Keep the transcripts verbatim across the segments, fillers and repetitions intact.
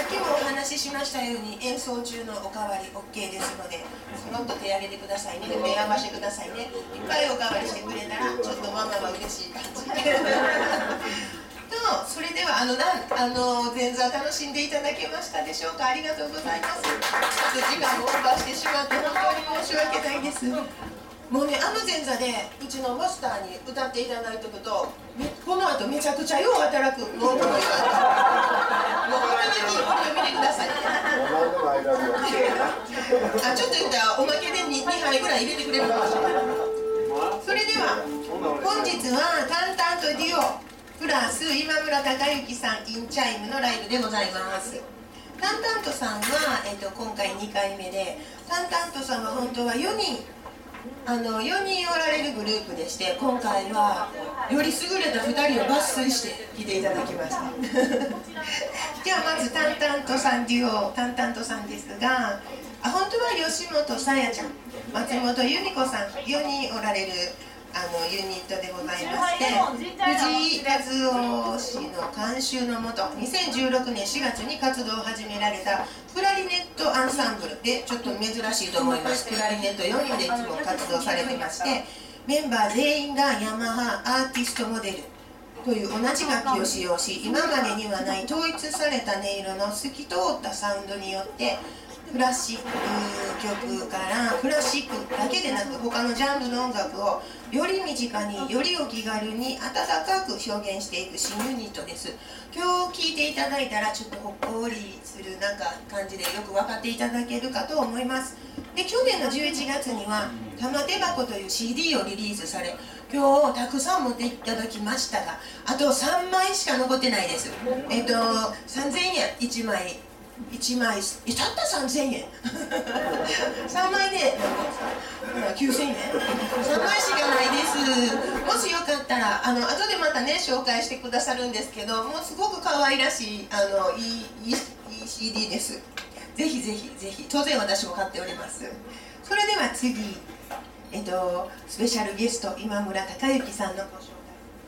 っきもお話ししましたように演奏中のおかわり オーケー ですので、そのっと手を挙げてくださいね、目合わせてくださいね。いっぱいおかわりしてくれたらちょっとママは嬉しい感じと、それではあのなんあの前座楽しんでいただけましたでしょうか。ありがとうございます。ちょっと時間をオーバーしてしまって本当に申し訳ないです。もうね、あの前座でうちのマスターに歌っていただいておくと、この後めちゃくちゃよう働くのと言われた。もう本当にこれを見てください。あ、ちょっと言ったらおまけで 2, にはいぐらい入れてくれるかもしれない。それでは本日は淡々とデュオプラス今村隆之さんインチャイムのライブでございます。淡々とさんは、えー、と今回にかいめで、淡々とさんは本当はよにんあのよにんおられるグループでして、今回はより優れたふたりを抜粋して来ていただきましたではまず淡々とさんデュオ淡々とさんですが、あ本当は吉本さやちゃん、松本由美子さんよにんおられるあのユニットでございまして、藤井和夫氏の監修のもとにせんじゅうろくねんしがつに活動を始められたクラリネットアンサンブルで、ちょっと珍しいと思います。クラリネットよにんでいつも活動されてまして、メンバー全員がヤマハアーティストモデルという同じ楽器を使用し、今までにはない統一された音色の透き通ったサウンドによってクラシック曲からクラシックだけでなく他のジャンルの音楽をより身近によりお気軽に温かく表現していく新ユニットです。今日聴いていただいたらちょっとほっこりするなんか感じでよく分かっていただけるかと思います。で去年のじゅういちがつには「玉手箱」という シーディー をリリースされ、今日たくさん持っていただきましたが、あとさんまいしか残ってないです。えっとさんぜんえんいちまいいちまい、えたったさんぜんえんさんまいできゅうせんえんさんまいしかないです。もしよかったらあの後でまたね紹介してくださるんですけど、もうすごく可愛らしいあのいいいいいい シーディー です。ぜひぜひぜひ、当然私も買っております。それでは次、えっとスペシャルゲスト今村隆之さんのご紹介。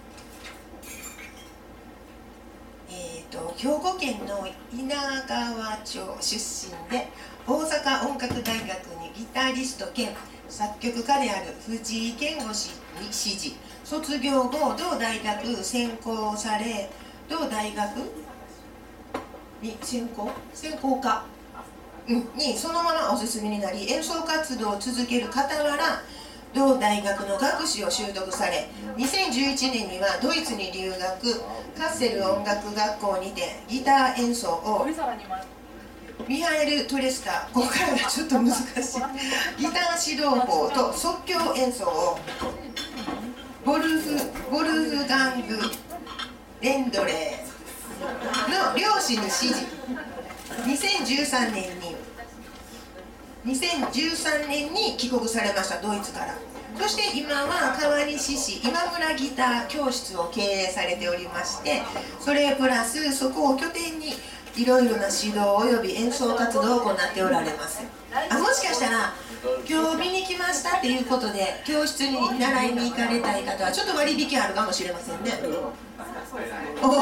えー、と兵庫県の稲川町出身で、大阪音楽大学にギタリスト兼作曲家である藤井健吾氏に師事、卒業後同大学専攻され、同大学に専攻専攻科にそのままお進みになり、演奏活動を続ける傍ら同大学の学士を修得され、にせんじゅういちねんにはドイツに留学、カッセル音楽学校にてギター演奏を、ミハエル・トレスター、ここからがちょっと難しいギター指導法と即興演奏をボルフボルフガング・レンドレーの両氏に指示、にせんじゅうさんねんににせんじゅうさんねんに帰国されました、ドイツから。そして今は川西市今村ギター教室を経営されておりまして、それプラスそこを拠点にいろいろな指導および演奏活動を行っておられます。あ、もしかしたら今日見に来ましたっていうことで教室に習いに行かれたい方はちょっと割引あるかもしれませんね。おお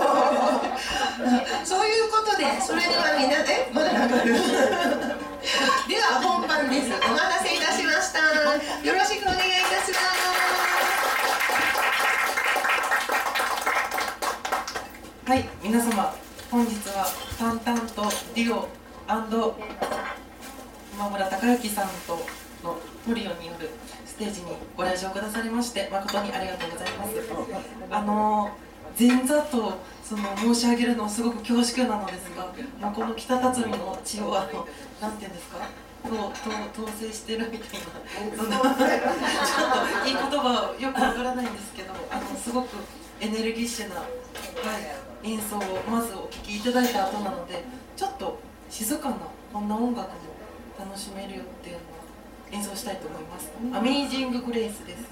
そういうことで、それではみんなでまだ上がるでは本番です。お待たせいたしました。よろしくお願いいたします。 はい、皆様本日は淡々とデュオ&今村隆之さんとのトリオによるステージにご来場くださりまして誠にありがとうございます。あの前座とその申し上げるのすごく恐縮なのですが、まあ、この北辰巳の血をあのなんていうんですか、とと統制してるみたいな、そのちょっといい言葉よくわからないんですけど、あのすごくエネルギッシュな、はい、演奏をまずお聴きいただいた後なので、ちょっと静かなこんな音楽も楽しめるよっていうのを演奏したいと思います。アメイジング・グレイスです。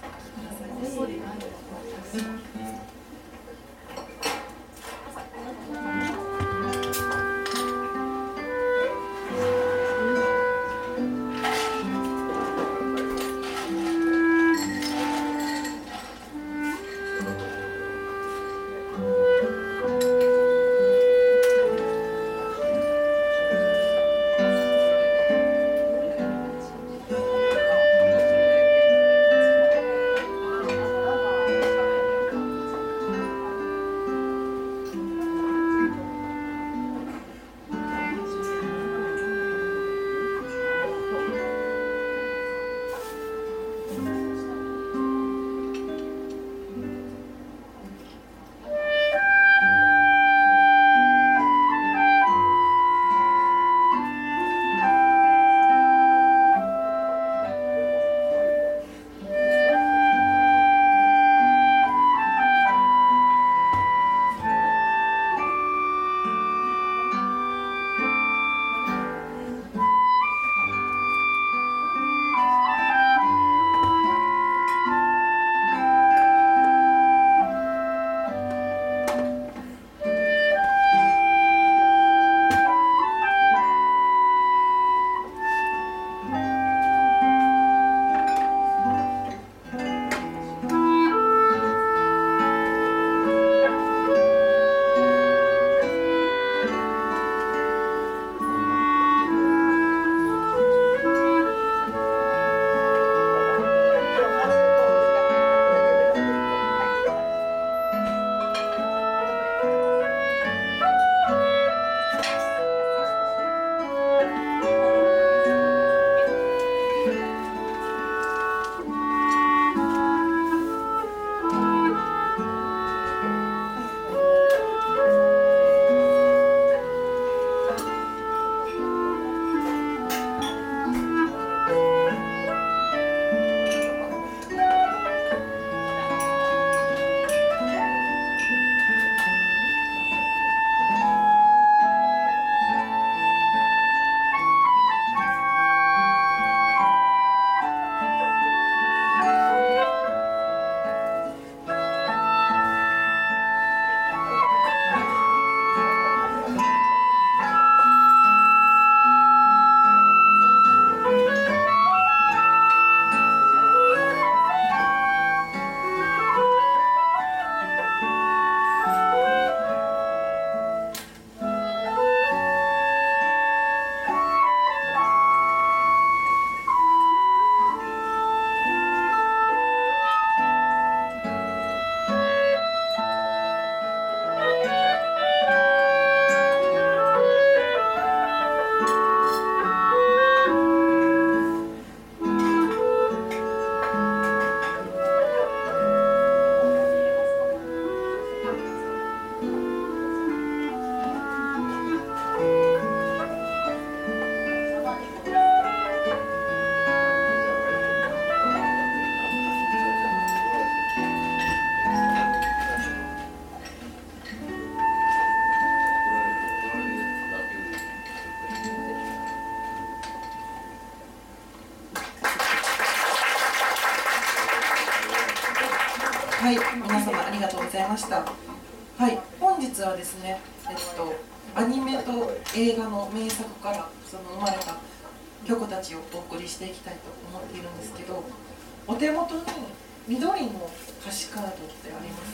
はい、皆様ありがとうございました。はい、本日はですね、えっとアニメと映画の名作からその生まれた曲たちをお送りしていきたいと思っているんですけど、お手元に緑の歌詞カードってあります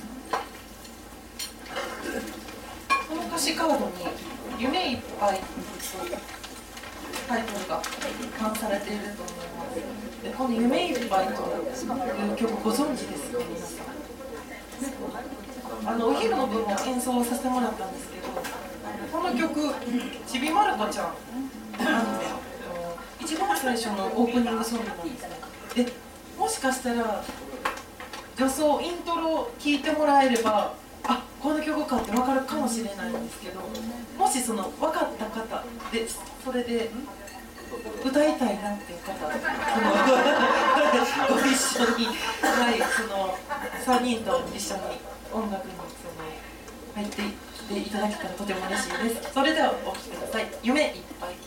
か？この歌詞カードに「夢いっぱい」とタイトルが冠されていると思います。で、この「夢いっぱい」という曲ご存知ですか、皆さん。あのお昼の分も演奏させてもらったんですけど、この曲「ちびまる子ちゃん」アニメ一番最初のオープニングソングなんですね。で、もしかしたら助走イントロを聴いてもらえれば、あ、この曲かって分かるかもしれないんですけど、もしその分かった方でそれで歌いたいなっていう方、ご一緒に、はい、そのさんにんと一緒に音楽にその入っていっていただけたらとても嬉しいです。それではお聴きください。夢いっぱい。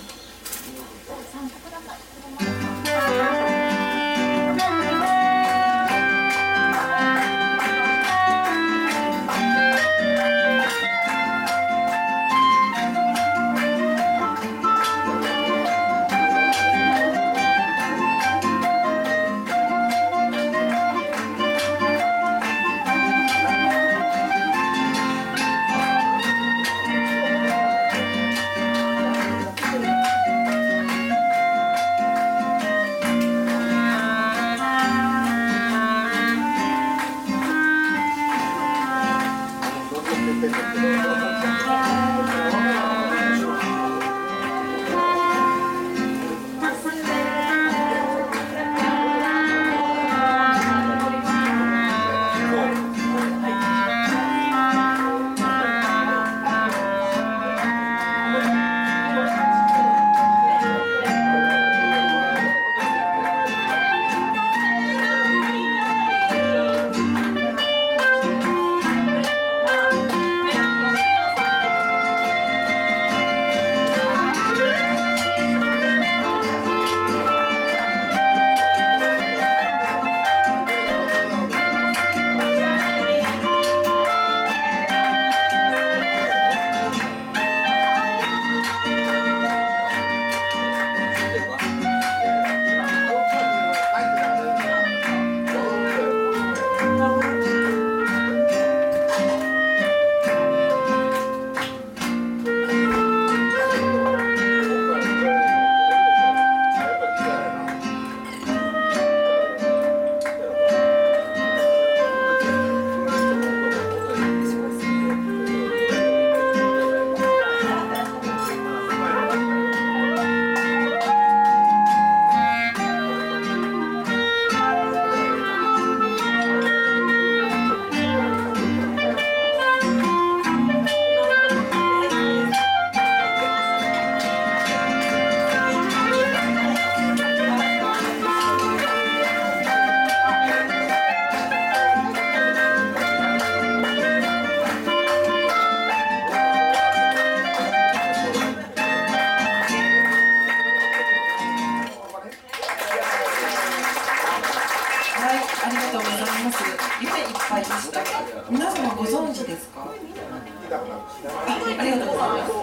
皆様ご存知ですか？あ、ありがとうございます。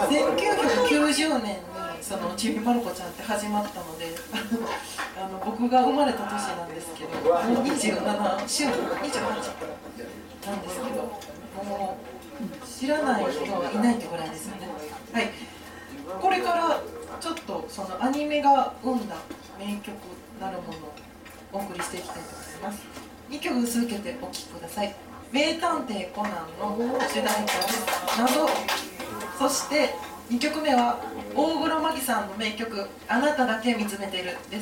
せんきゅうひゃくきゅうじゅうねんにそのちびまる子ちゃんって始まったので、あの僕が生まれた年なんですけど、もうにじゅうなな周年、にじゅうはちなんですけど、もう知らない人はいないってぐらいですよね。はい。これからちょっとそのアニメが生んだ名曲なるものをお送りしていきたいと思います。にきょく続けてお聴きください。名探偵コナンの主題歌です謎。そしてにきょくめは大黒摩季さんの名曲あなただけ見つめてるです。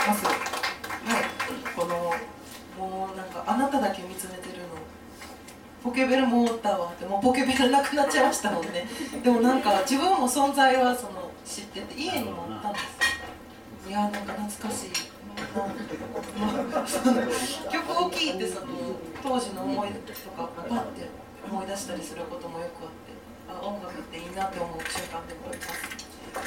ます。はい、このもうなんかあなただけ見つめてるのポケベルもおったわって、もうポケベルなくなっちゃいましたもんね。でもなんか自分も存在はその知ってて家にもあったんです。いやーなんか懐かしい。曲を聴いてその当時の思い出とかパッて思い出したりすることもよくあって、あ、音楽っていいなって思う瞬間でもあります。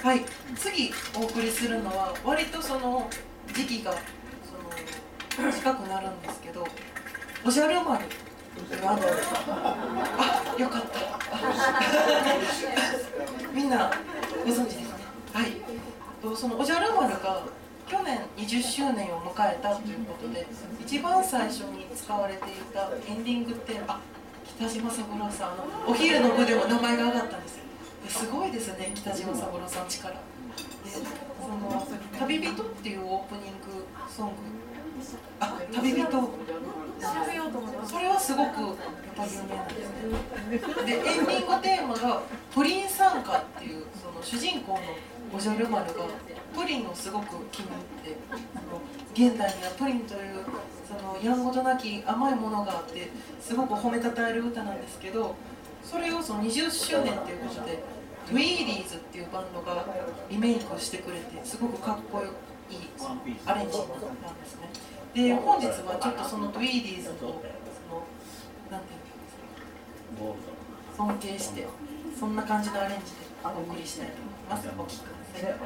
はい、次お送りするのは割とその時期がその近くなるんですけど、おじゃる丸あのあ、よかったみんなご存知ですね。はい、そのおじゃる丸が去年にじゅっしゅうねんを迎えたということで、一番最初に使われていたエンディングテーマ、あ、北島三郎さん、あのお昼の部でも名前が挙がったんですよ。すごいですね、北島三郎さん力で、その旅人っていうオープニングソング、あ、旅人それはすごくやっぱり有名なんですね。で、エンディングテーマがプリン参加っていう、その主人公のおじゃる丸がプリンをすごく気に入って、現代にはプリンというそのやんごとなき甘いものがあってすごく褒めたたえる歌なんですけど、それをそのにじゅっしゅうねんということでトゥイーリーズっていうバンドがリメイクしてくれて、すごくかっこいいアレンジになったんですね。で、本日はちょっとそのトゥイーリーズをそのなんていうんですか、尊敬してそんな感じのアレンジでお送りしたいと思います。お聴きください。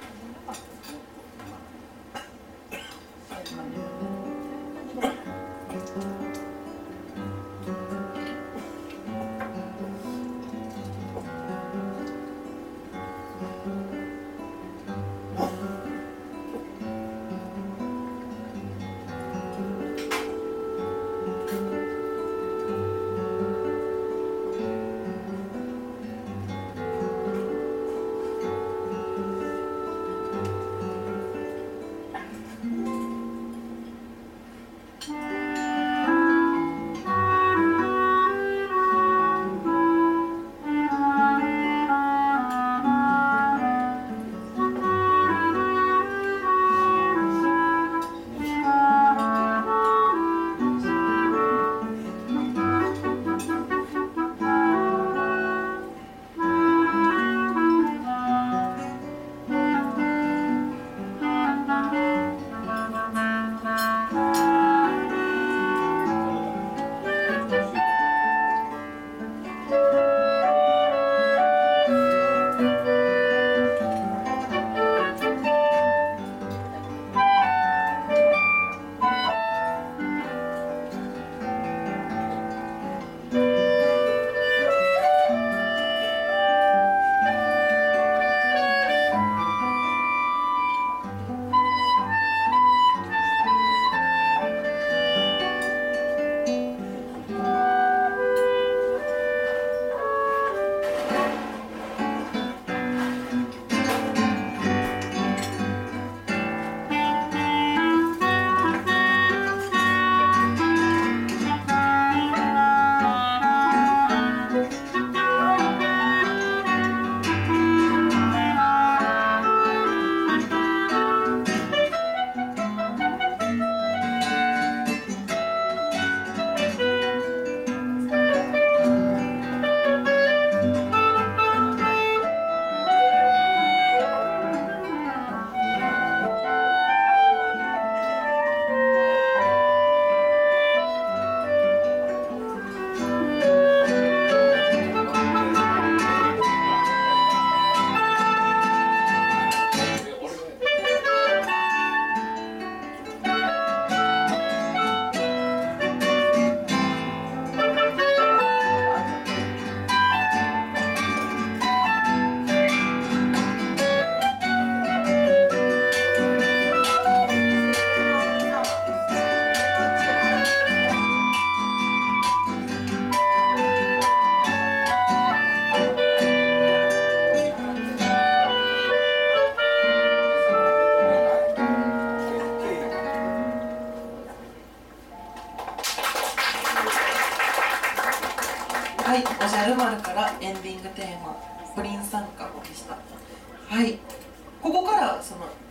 はい、おじゃる丸からエンディングテーマ「プリン参加」でした。はい、ここからその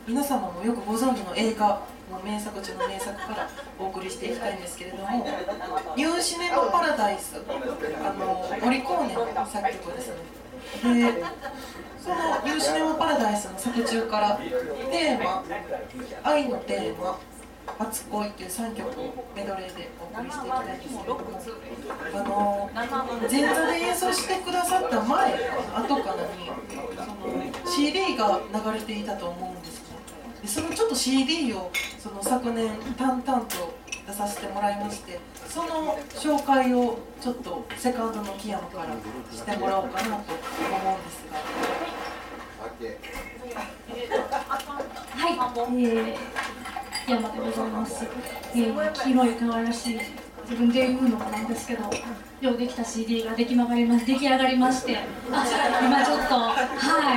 皆様もよくご存知の映画の名作中の名作からお送りしていきたいんですけれども、ニューシネマパラダイス、あのモリコーネの作曲ですね。でそのニューシネマパラダイスの作中からテーマ、愛のテーマ、初恋っていうさんきょくをメドレーでお送りしていきたいんですけれども、あの前座で演奏してくださった前、後かなにその シーディー が流れていたと思うんですね。でそのちょっと シーディー をその昨年淡々と出させてもらいまして、その紹介をちょっとセカンドの木山からしてもらおうかなと思うんですが。 はい、えー、木山でございます。えー、黄色い可愛らしい、自分で言うのもなんですけど、ようできた シーディー が出来上がりま出来上がりまして、あ、今ちょっと、はい、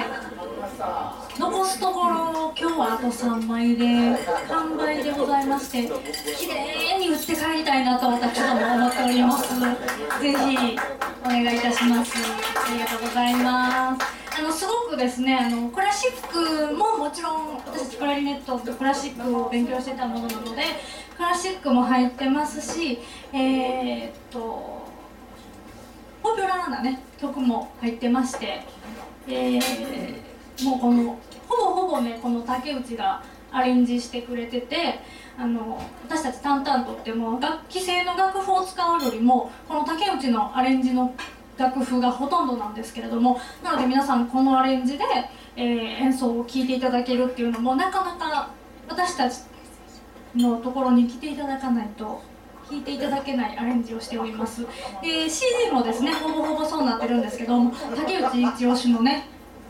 残すところ今日はあとさんまいで完売でございまして、きれいに売って帰りたいなと私ども思っております。ぜひお願いいたします。ありがとうございます。あのすごくですね、あのクラシックももちろん私たちクラリネットとクラシックを勉強してたものなので、クラシックも入ってますし、えー、っとポピュラーなね曲も入ってまして、えー、もうこのほぼほぼねこの竹内がアレンジしてくれてて、あの私たち淡々とっても楽器製の楽譜を使うよりもこの竹内のアレンジの楽譜がほとんどなんですけれども、なので皆さんこのアレンジで、えー、演奏を聴いていただけるっていうのもなかなか私たちのところに来ていただかないと聴いていただけないアレンジをしております。で シーディー もですねほぼほぼそうなってるんですけども、竹内一押しのね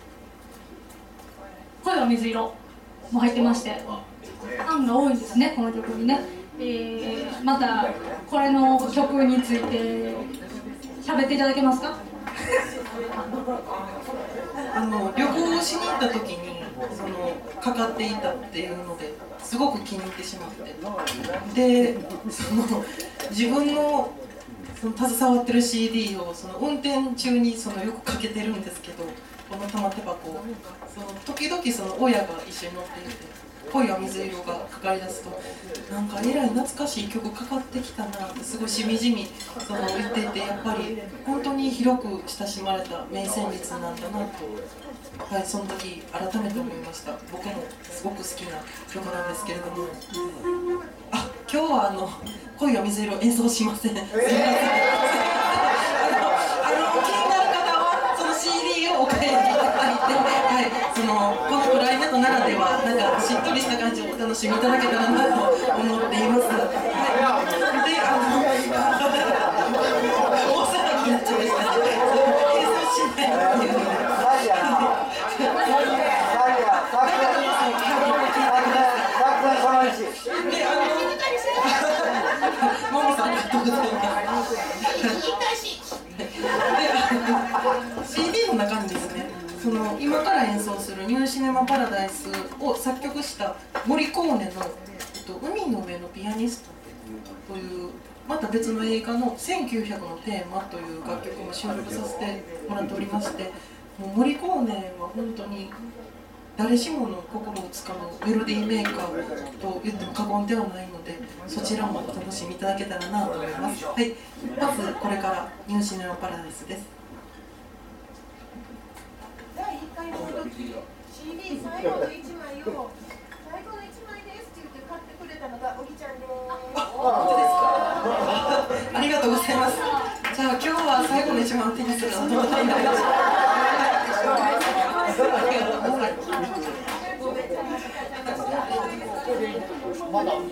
「恋は水色」も入ってまして、ファンが多いんですねこの曲にね。えー、またこれの曲について喋っていただけますか？ あの旅行しに行った時にそのかかっていたっていうのですごく気に入ってしまって、でその自分のその携わってる シーディー をその運転中にそのよくかけてるんですけど、この玉手箱をその時々その親が一緒に乗っていて。恋は水色がかかりだすと、なんかえらい懐かしい曲かかってきたなってすごいしみじみその言っていて、やっぱり本当に広く親しまれた名旋律なんだなと、はい、その時改めて思いました。僕もすごく好きな曲なんですけれども、あ、今日はあの恋は水色演奏しません。すいません。あの、あの気になる方はその シーディー をお買い上げいただいて、はい、そのこのプライベートならではなんかしっとりした感じをお楽しみいただけたらなと思っています。はい、で、あの大騒ぎになっちゃいましたね。演奏しないっていうので。で、あの、ももさんありがとうございます。シーディー の中にですね、その今から演奏するニューシネマパラダイスを作曲したモリコーネの、えっと、海の上のピアニストというまた別の映画のせんきゅうひゃくのテーマという楽曲も収録させてもらっておりまして、もうモリコーネは本当に誰しもの心をつかむメロディーメーカーと言っても過言ではないので、そちらもお楽しみいただけたらなと思います。はい、まずこれからニューシネマパラダイスです。 だいいっかいの時 シーディー 最後のいちまいを最後のいちまいですって言って買ってくれたのがおぎちゃんです。 本当ですか？ありがとうございます。じゃあ今日は最後のいちまいを手にするのはどのタイミングでしょうか？まだ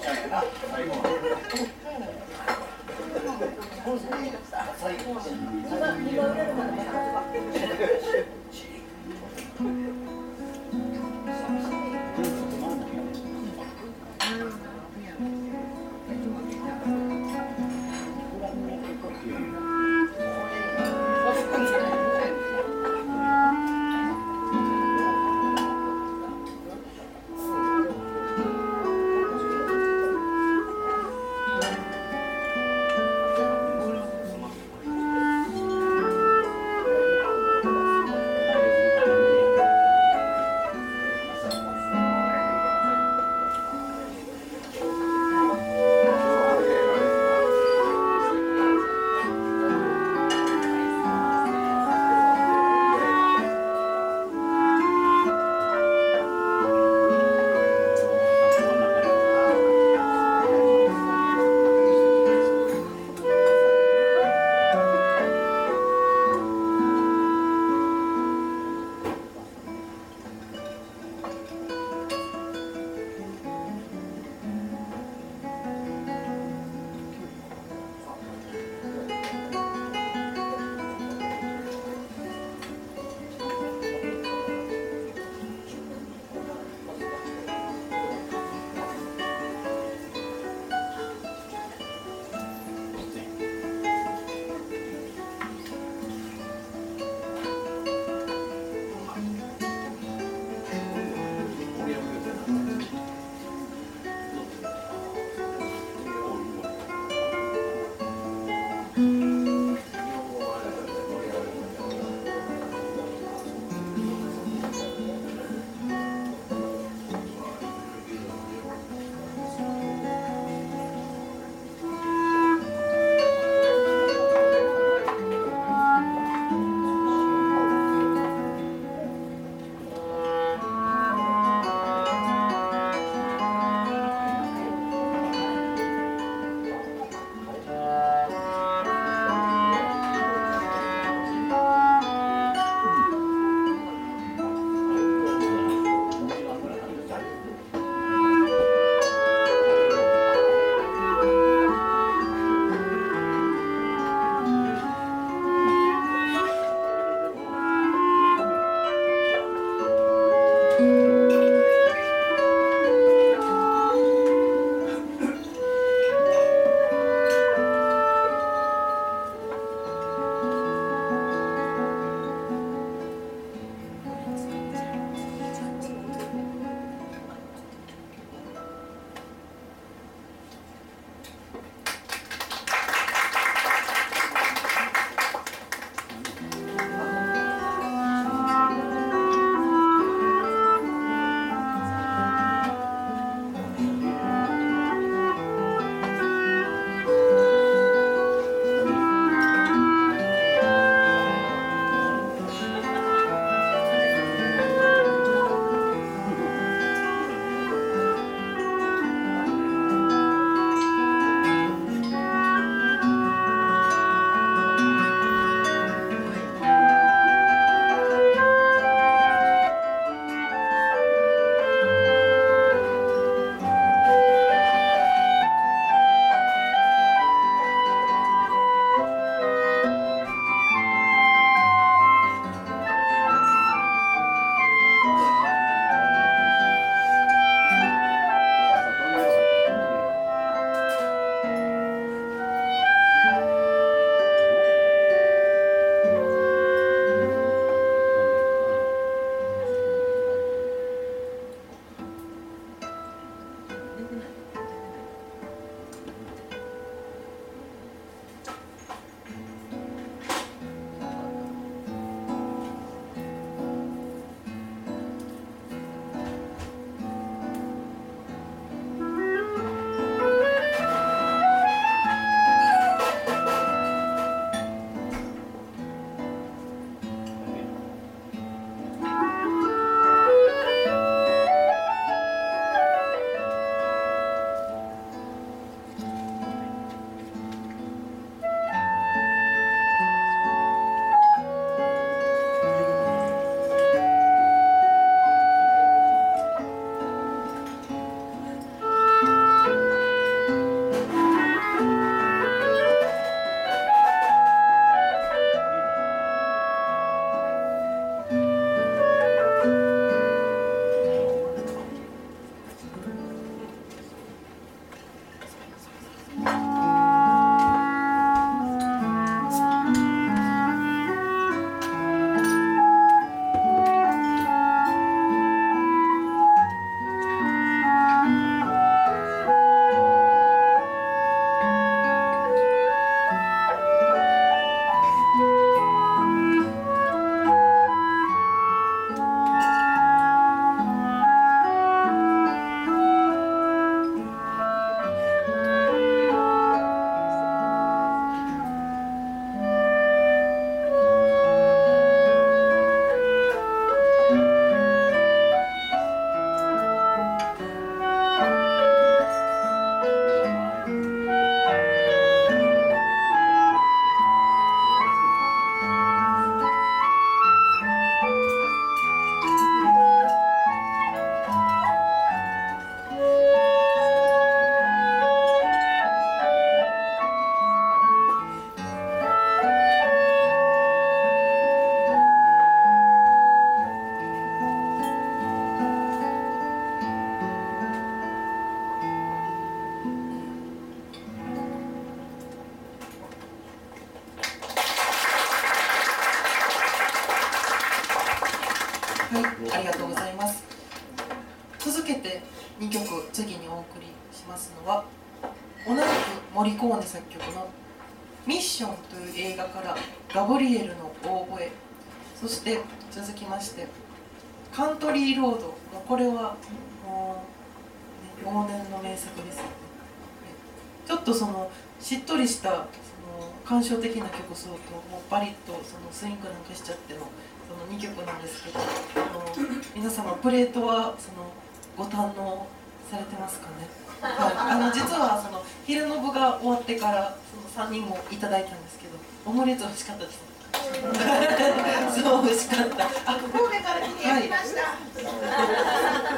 ます。続けてにきょく次にお送りしますのは、同じくモリコーネ作曲の「ミッション」という映画から「ガブリエルの大声」、そして続きまして「カントリーロード」、これはもう、ね、往年の名作ですよね。ちょっとそのしっとりしたその感傷的な曲奏ともうバリッとそのスイングなんかしちゃってのそのにきょくなんですけど、あの皆様プレートはそのご堪能されてますかね。はい、あの実はその昼の部が終わってからそのさんにんもいただいたんですけど、オムレツ美味しかったです。そう美味しかった。あ、 神戸から来て焼きました。はい、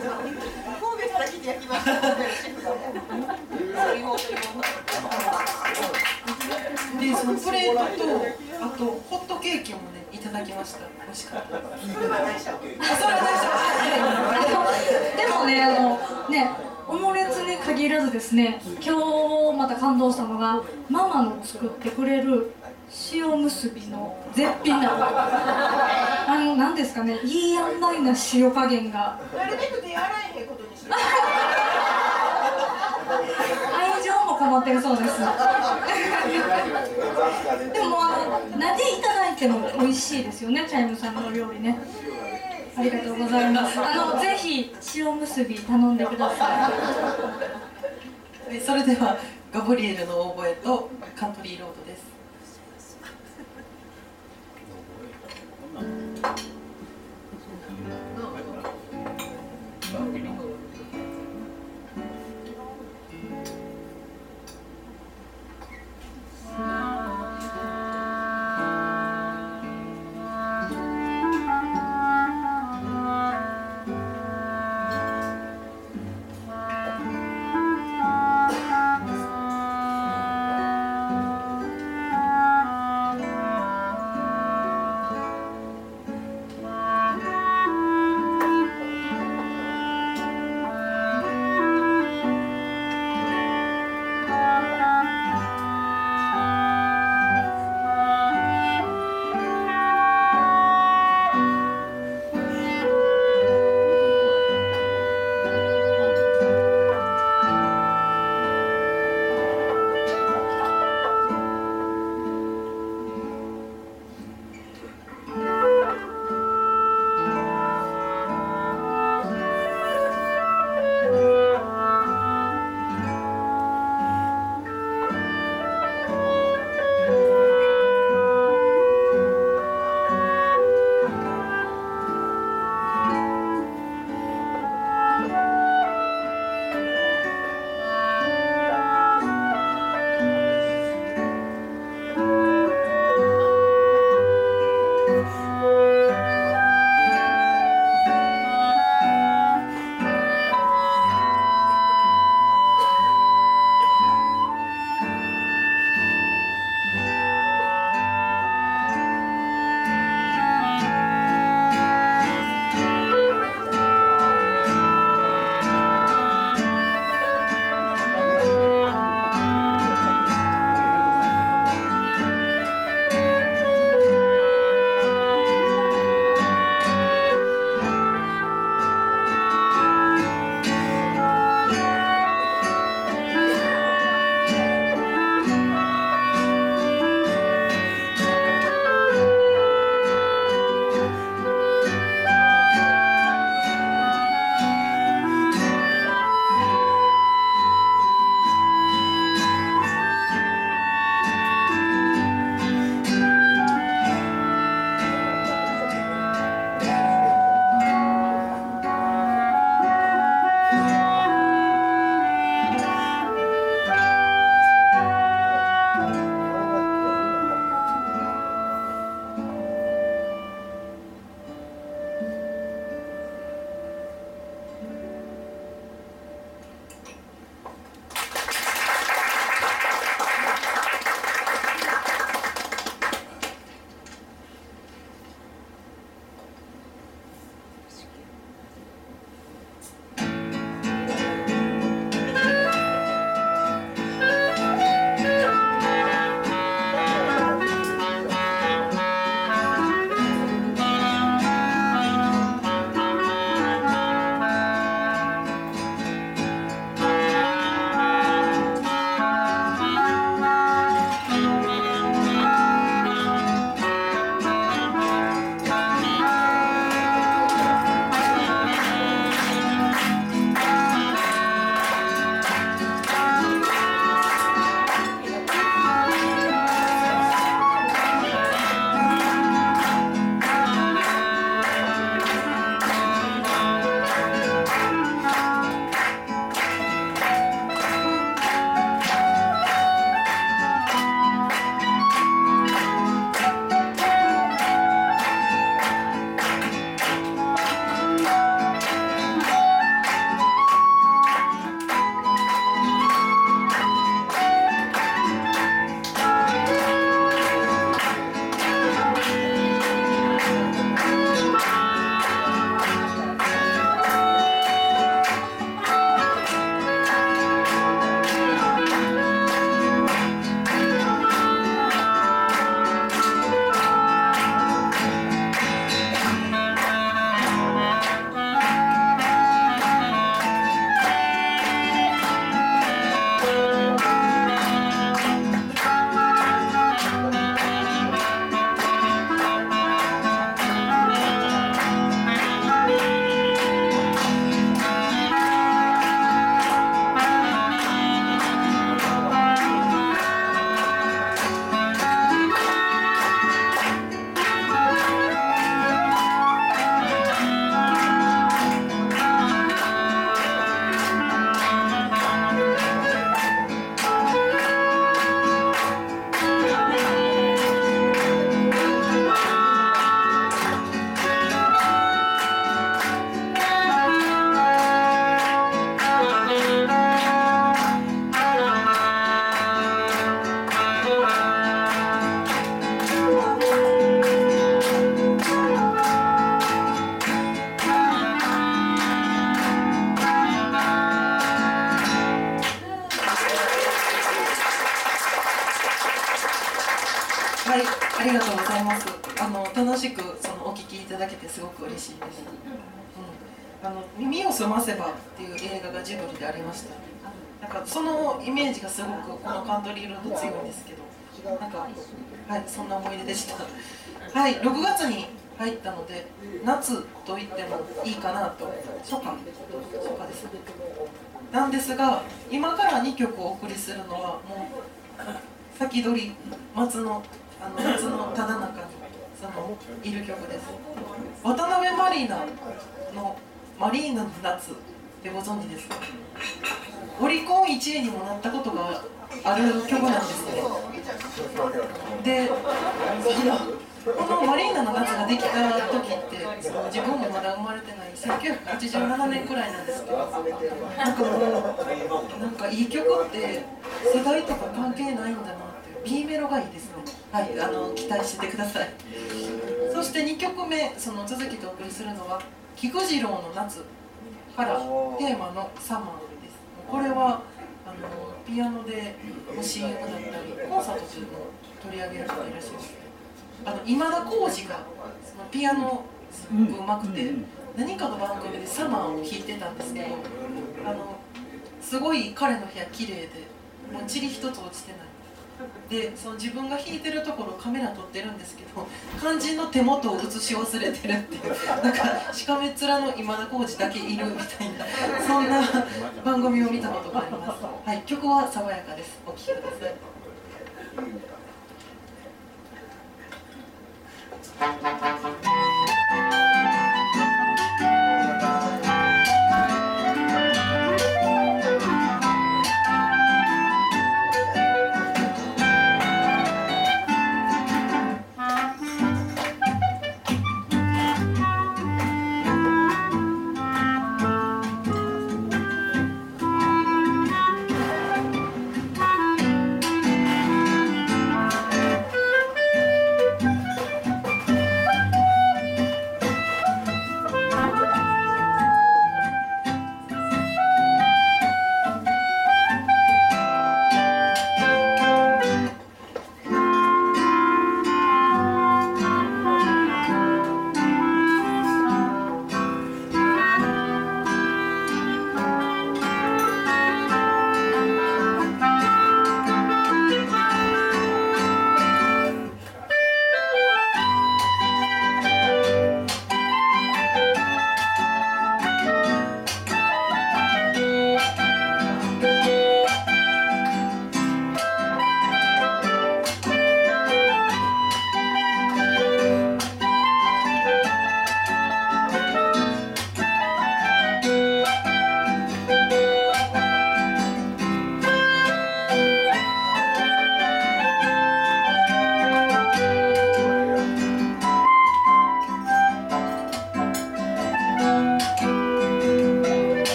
神戸から来て焼きました。 で、そのプレートとあとホットケーキもねいただきました。美味しかった。それは大丈夫。あ、それは大丈夫。 でもね、あのね、オムレツに限らずですね、今日また感動したのがママの作ってくれる塩むすびの絶品なあの何ですかね、いい塩梅な塩加減が。 なるべく手洗えへんことにしよう。 愛情もこもってるそうです。でもあの何でいただいても美味しいですよね、チャイムさんの料理ね。ありがとうございます。あのぜひ塩むすび頼んでください。 それではガブリエルのオーボエとカントリーロードです。 「 ます。あの楽しくそのお聞きいただけてすごく嬉しいです。うん、あの耳をすませばっていう映画がジブリでありました。なんかそのイメージがすごくこのカントリーロード強いんですけど、なんかはいそんな思い出でした。はい、ろくがつに入ったので夏と言ってもいいかなと、初夏初夏です。なんですが今からにきょくお送りするのはもう先取り夏のあの夏のただ中にそのいる曲です。渡辺マリーナのマリーナの夏ってご存知ですか？オリコンいちいにもなったことがある曲なんですね。で、このマリーナの夏ができた時ってその自分もまだ生まれてないせんきゅうひゃくはちじゅうななねんくらいなんですけど、なんかもうなんかいい曲って世代とか関係ないんだなって、 B メロがいいですね。はい、あの期待しててください。そしてにきょくめ、その続きとお送りするのは菊次郎の夏からテーマのサマーです。これはあのピアノで シーエム だったりコンサートでも取り上げる方いらっしゃいます。あの今田耕司がそのピアノすごくうまくて、何かの番組でサマーを弾いてたんですけど、あのすごい彼の部屋綺麗でもう塵一つ落ちてない。でその自分が弾いてるところをカメラ撮ってるんですけど、肝心の手元を映し忘れてるっていう、なんかしかめっ面の今田耕司だけいるみたいな、そんな番組を見たことがあります。はい、曲は爽やかです。お聴きください。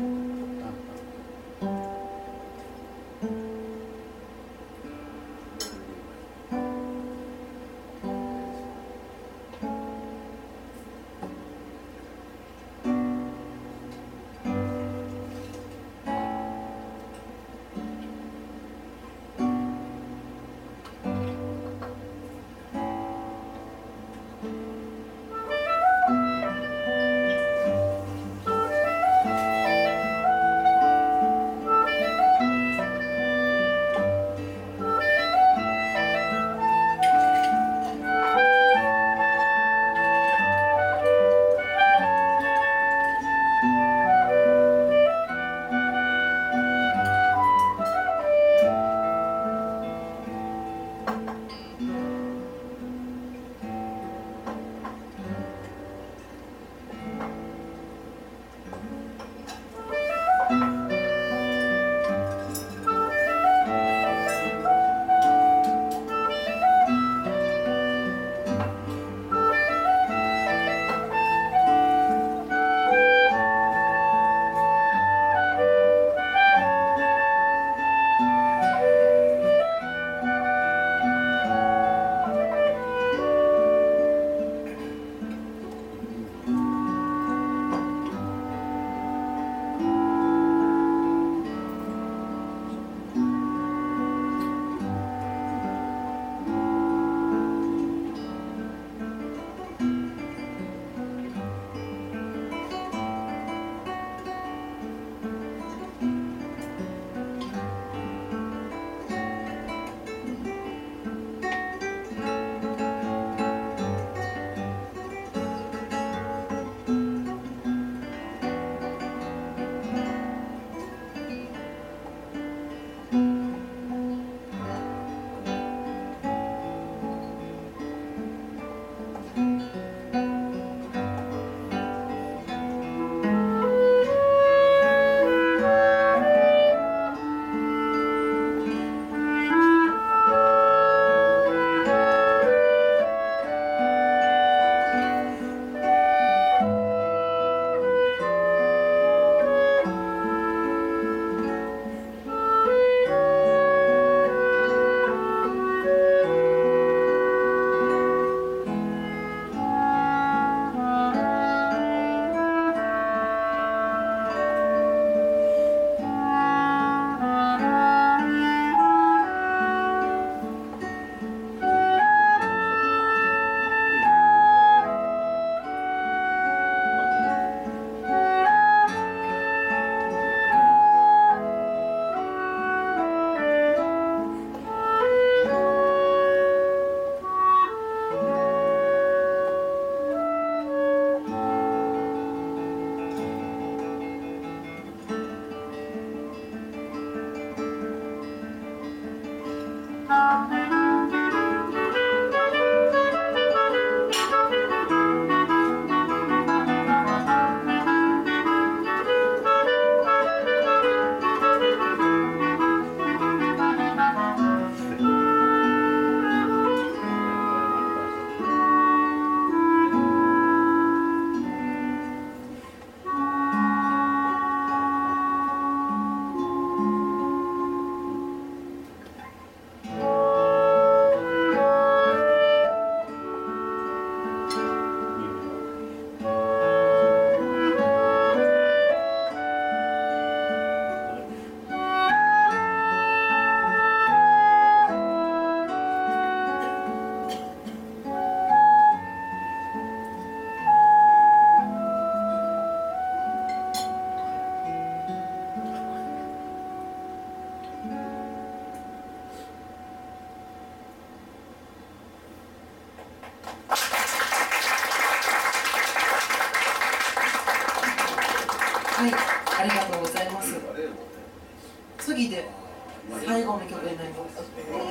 はい、ありがとうございます。次で最後の曲になります。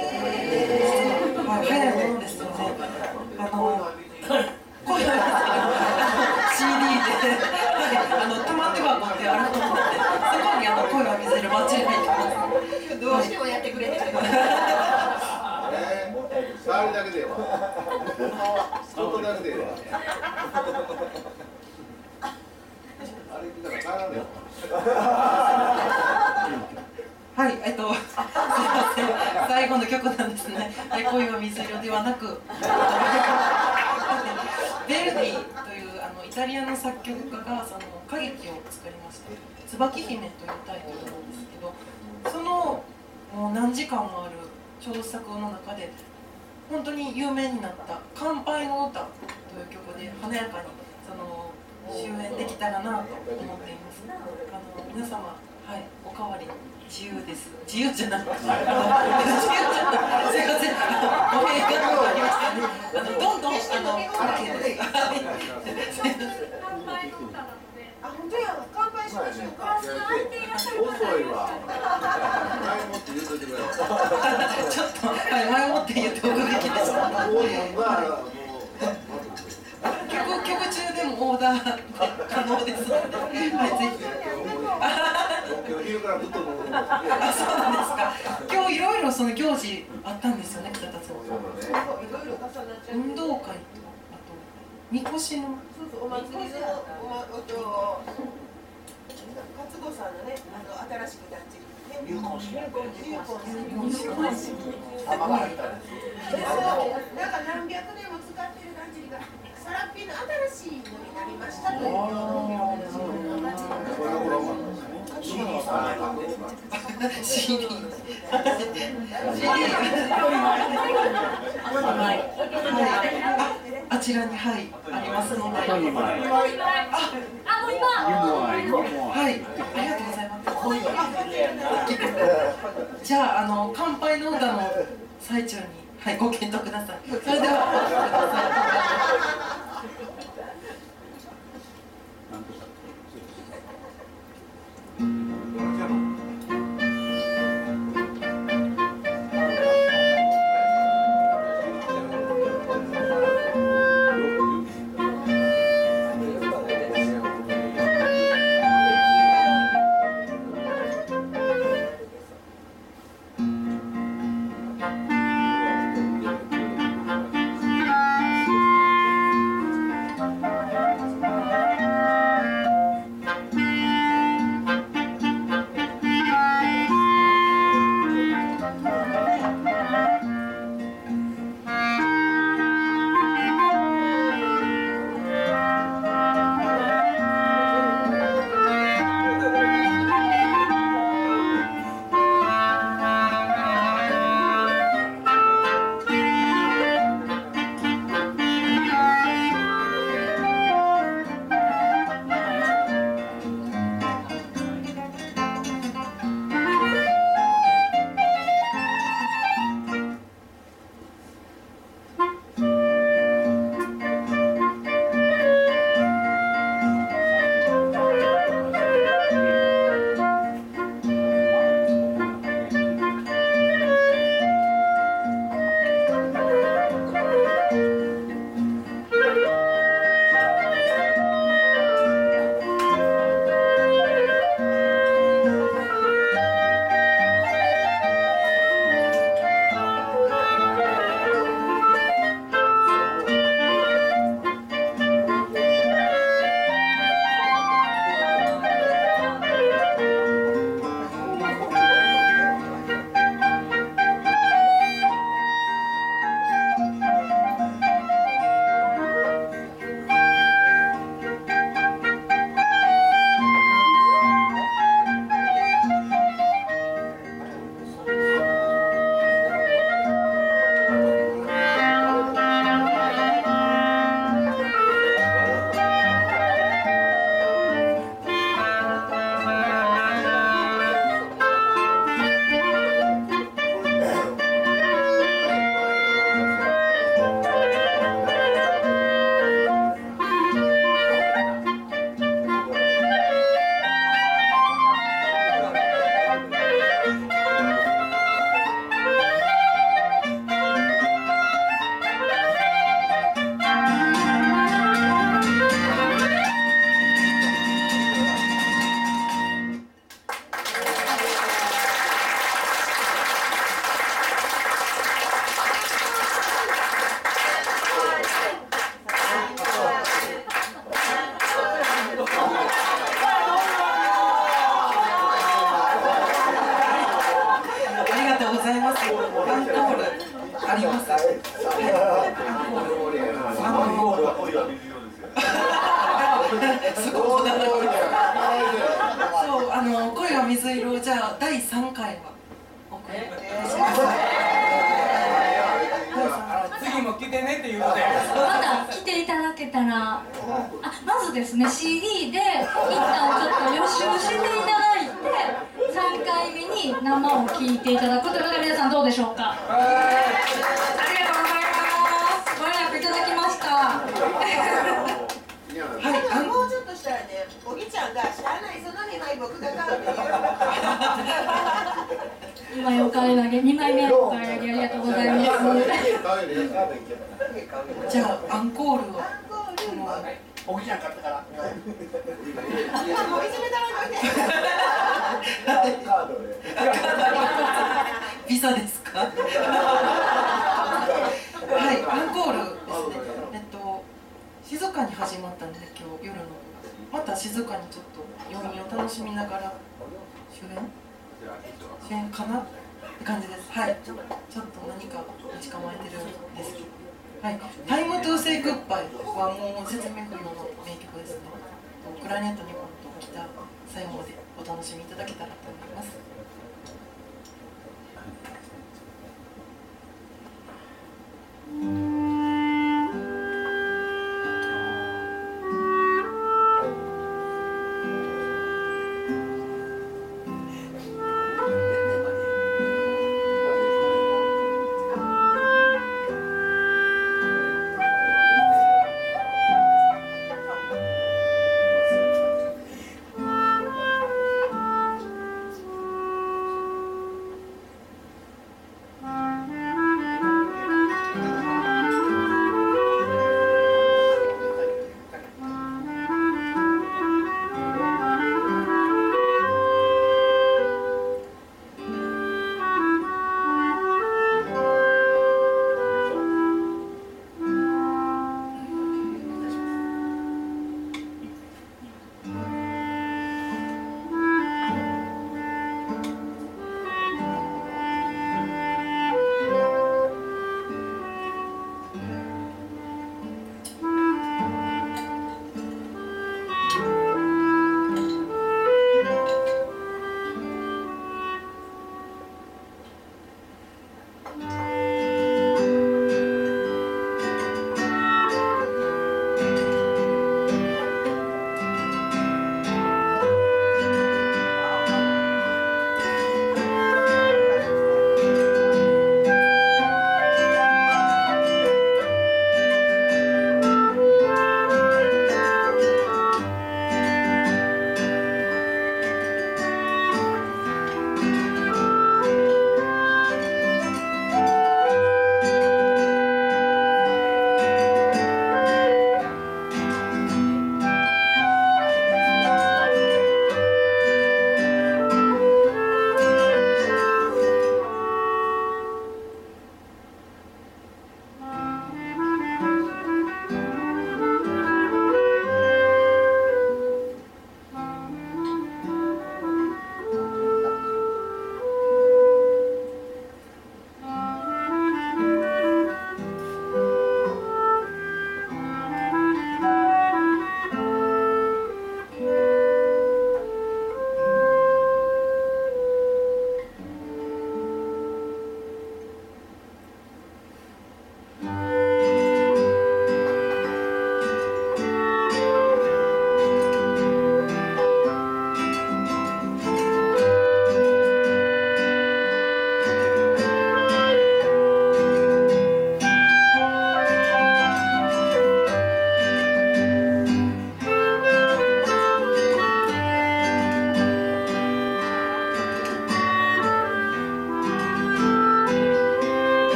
はい、早いものですよね。あの声が シーディー で、はい、あの玉手箱ってあると思って、そこにあの声が見せるバッチリ入ってます。 どうしてもやってくれてる。 触るだけでは。外だけでは。あれだから帰らない。 はい、えっと、すいません、最後の曲なんですね。はい、恋は水色ではなく、ベルディというあのイタリアの作曲家がその歌劇を作りました。椿姫というタイトルなんですけど、そのもう何時間もある小作の中で本当に有名になった「乾杯の歌」という曲で華やかにその終演できたらなと思っています。あの皆様、はい、おかわり自由です。自由じゃない。自由じゃない。すいません。ごめんなさい。ありましたね。あのどんどんあの OK です。 あ、本当や。乾杯しましょうか。 遅いわ。前もって言うといてくれ。 ちょっと、はい、前もって言っておくべきです。曲曲中でもオーダー可能ですので、はい、ぜひ。 今日昼からずっと飲んでます。 あ、そうなんですか。今日いろいろその行事あったんですよね、北田さん。運動会と、あとみこしの。 そうそう、お祭りのおまおと勝子さんのね、あの新しくなってるね。入婚式。入婚式。入婚式。なんか何百年も使ってるだんじりがサラッピの新しいのになりましたという。シーディー さん。 シーディー。あちらに、はい、ありますので。あ、あ、もう今。はい、ありがとうございます。じゃあ、あの乾杯の歌の最中に、はい、ご検討ください。それでは、お聞きください。 さんかいは送ります。 次も来てねっていうことで。 また来ていただけたら、あ、まずですね シーディー で一旦ちょっと予習していただいてさんかいめに生を聴いていただくということで、皆さんどうでしょうか。ありがとうございます。ご連絡いただきました。 はい、もうちょっとしたらね、おぎちゃんがしゃあないそのにまい僕が買うっていう。 にまいお買い上げ、にまいめお買い上げありがとうございます。 じゃあアンコールを。 おぎちゃん買ったから。 もういじめたらんといて。 ビザですか。はい、アンコールですね。えっと静かに始まったんで、今日夜のまた静かにちょっと余韻を楽しみながら主演主演かなって感じです。はい、ちょっと何か待ち構えてるんですけど、はい、タイムトゥーセイグッバイはもう説明不要の名曲ですね。クラリネット日本とギター最後までお楽しみいただけたらと思います。 「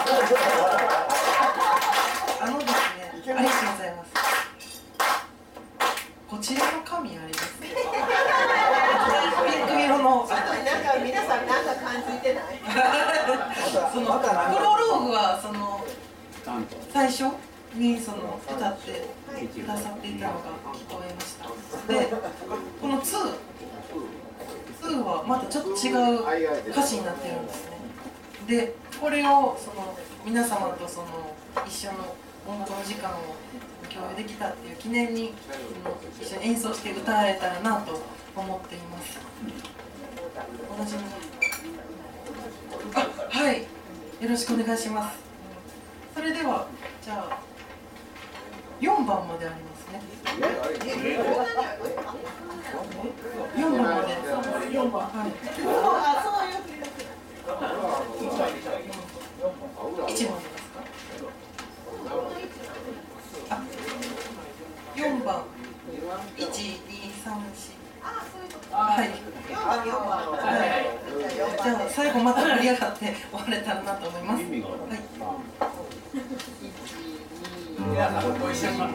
あのですね、ありがとうございます。こちらの紙あれですね。ピンク色の。 ちょっとなんか皆さんなんか感じてない？ そのプロローグはその最初にその歌ってくださっていたのが聞こえました。で、このツー、ツーはまたちょっと違う歌詞になってるんですね。で、これをその皆様とその一緒の音楽の時間を共有できたっていう記念に一緒に演奏して歌えたらなと思っています。おなじみの。あ、はい、よろしくお願いします。それではじゃあよんばんまでありますね。よんばんまで。よんばん、はい。いちばんですか？あ、よんばん、いち、に、さん、よん。はい。はい。じゃあ最後また盛り上がって終われたらなと思います。はい。 皆さんご一緒に。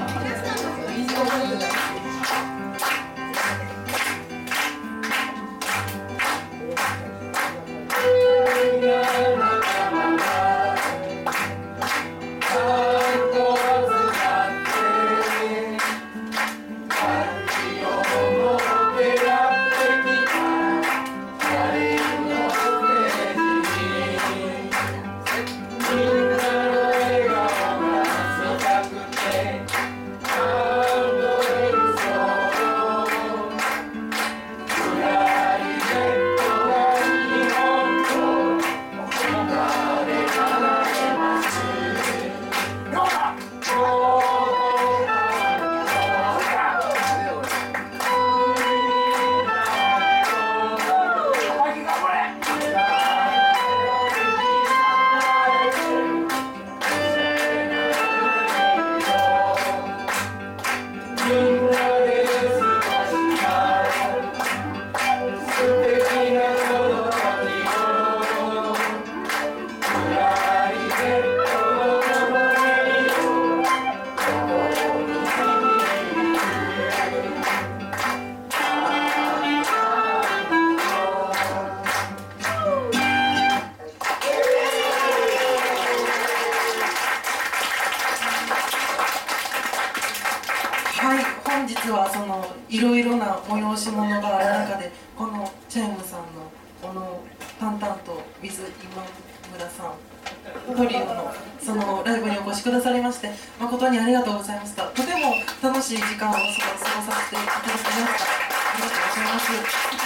実はそのいろいろな催し物がある中で、このチャイムさんのこのタンタンと with 今村さんトリオのそのライブにお越しくださりまして誠にありがとうございました。とても楽しい時間を過ごさせていただきました。ありがとうございます。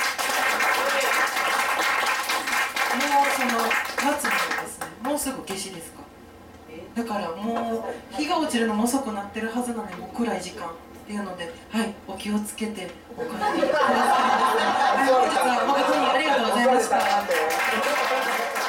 もうその夏にですね、もうすぐ夏至ですか。だからもう日が落ちるのも遅くなってるはずなので、もう暗い時間っていうので、はい、お気をつけてお帰りください。はい、本日は誠にありがとうございました。